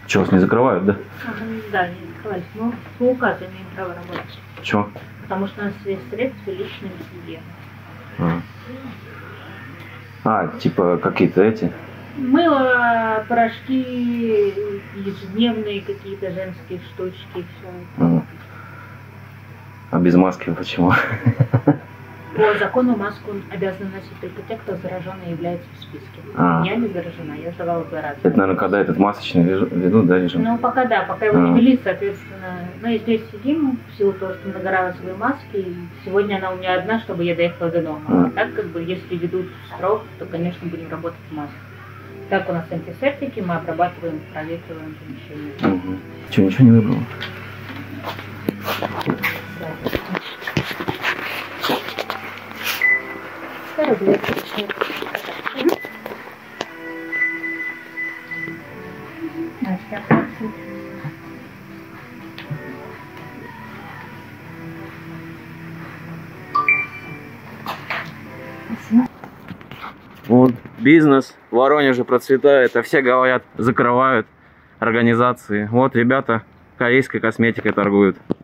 Че, вас не закрывают, да? Да, не закрывались. Но по указу имеем право работать. Че? Потому что у нас есть средства личной гигиены. Типа какие-то эти? Мыло, порошки, ежедневные какие-то женские штучки, все. А без маски почему? По закону маску обязаны носить только те, кто заражен и является в списке. Я не заражена, я сдавала 2 раза. Это, наверное, когда этот масочный ведут, да, режим? Ну, пока да, пока его не ввели, соответственно. Мы здесь сидим в силу того, что многоразовые маски. И сегодня она у меня одна, чтобы я доехала до дома. А так, как бы, если ведут строго, то, конечно, будем работать в масках. Так у нас антисептики, мы обрабатываем, проветриваем помещение. Что, ничего не выбрала? Вот, бизнес в Воронеже процветает, а все говорят, закрывают организации. Вот ребята корейской косметикой торгуют.